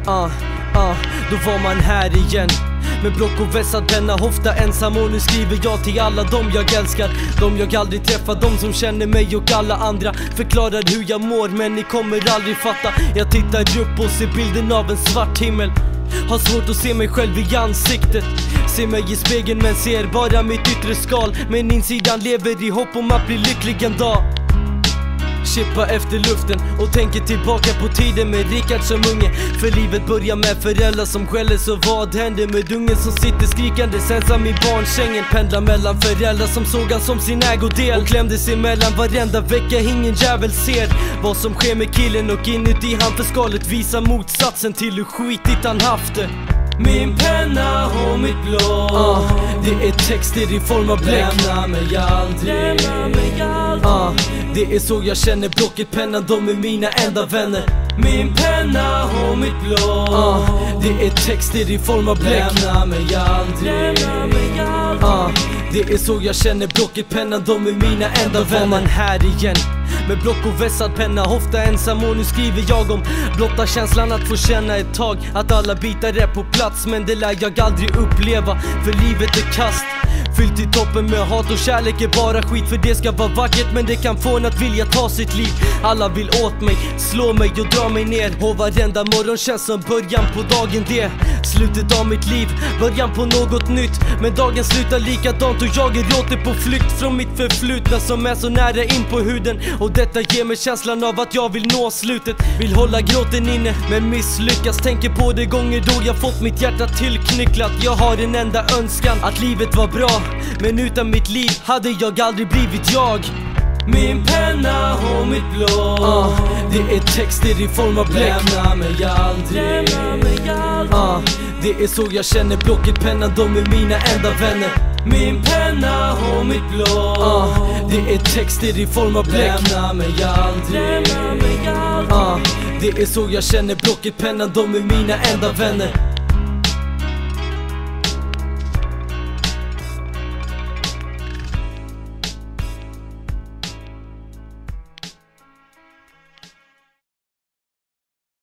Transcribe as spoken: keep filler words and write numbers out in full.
Ah, ah, då var man här igen med block och vässad penna, ofta ensam. Och nu skriver jag till alla dem jag älskar, de jag aldrig träffat, de som känner mig och alla andra. Förklarar hur jag mår men ni kommer aldrig fatta. Jag tittar upp och ser bilden av en svart himmel. Har svårt att se mig själv i ansiktet. Ser mig i spegeln men ser bara mitt yttre skal. Men insidan lever i hopp om att bli lycklig en dag. Chippa efter luften och tänker tillbaka på tiden med Rickard som unge. För livet börjar med föräldrar som skäller, så vad händer med ungen som sitter skrikande ensam i barnsängen? Pendlar mellan föräldrar som såg han som sin ägodel och klämde sig mellan varenda vecka. Ingen jävel ser vad som sker med killen, och inuti han för skalet visar motsatsen till hur skitigt han haft det. Min penna och mitt blå, uh, det är texter i form av bläck. Lämna mig aldrig, Lämna mig aldrig. Uh, det är så jag känner blocket, pennan, de är mina enda vänner. Min penna och mitt blå, uh, det är texter i form av bläck. Lämna mig aldrig, Lämna mig aldrig. Uh, det är så jag känner blocket, pennan, de är mina enda vänner. Var man här igen med block och vässad penna, ofta ensam, och nu skriver jag om blotta känslan att få känna ett tag att alla bitar är på plats. Men det lär jag aldrig uppleva, för livet är kast, fyllt i toppen med hat och kärlek är bara skit. För det ska vara vackert men det kan få en att vilja ta sitt liv. Alla vill åt mig, slå mig och dra mig ner, och varenda morgon känns som början på dagen. Det slutet av mitt liv, början på något nytt. Men dagen slutar likadant och jag är åter på flykt från mitt förflutna som är så nära in på huden. Och detta ger mig känslan av att jag vill nå slutet. Vill hålla gråten inne men misslyckas. Tänker på de gånger då jag fått mitt hjärta tillknycklat. Jag har en enda önskan, att livet var bra, men utan mitt liv hade jag aldrig blivit jag. Min penna och mitt blå, uh, det är texter i form av bläck. Lämna mig aldrig, Lämna mig aldrig. Uh, det är så jag känner blocket, pennan, de är mina enda vänner. Min penna och mitt blå, uh, det är texter i form av bläck. Lämna mig aldrig, Lämna mig aldrig. Uh, det är så jag känner blocket, pennan, de är mina enda vänner.